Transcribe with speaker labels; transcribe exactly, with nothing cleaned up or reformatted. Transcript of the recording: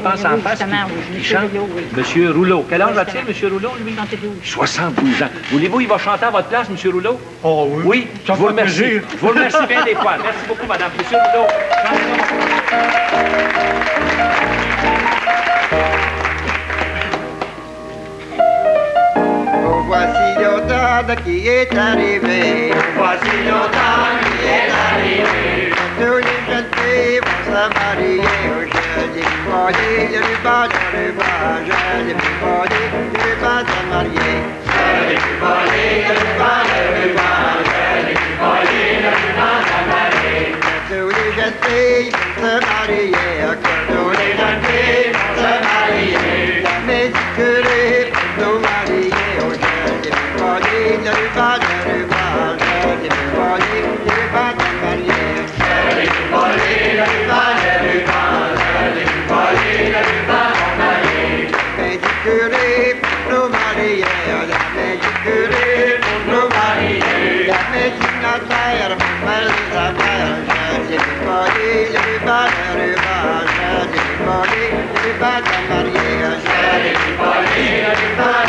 Speaker 1: pense en face, qui, qui chante. Monsieur Rouleau. Quel âge a-t-il, Monsieur Rouleau, lui? soixante-douze ans. Voulez-vous, il va chanter à votre place, Monsieur Rouleau?
Speaker 2: Oh oui.
Speaker 1: Oui, je vous remercie. Je vous remercie bien des fois. Merci beaucoup, madame. Monsieur Rouleau.
Speaker 3: Voici l'automne qui est arrivé.
Speaker 4: Voici l'automne qui est arrivé.
Speaker 3: Tous les jeunes filles vont se marier. Je dis voyez le ruban, le ruban. Je dis voyez le ruban de marier.
Speaker 4: Je dis voyez le ruban, le ruban. Je dis voyez le ruban de marier.
Speaker 3: Tous les jeunes filles vont se marier.
Speaker 4: Tous les jeunes filles vont se marier.
Speaker 3: La musique curée pour nous marier. Le ruban, le ruban, je dis voler le ruban de marier.
Speaker 4: Je dis voler le ruban, le ruban, je dis voler le ruban de marier.
Speaker 3: La main du curé pour nous marier, la main du curé pour nous marier. La main du notaire pour faire les affaires. Je dis voler le ruban, le ruban, je dis voler le ruban de marier.
Speaker 4: Je dis voler le ruban.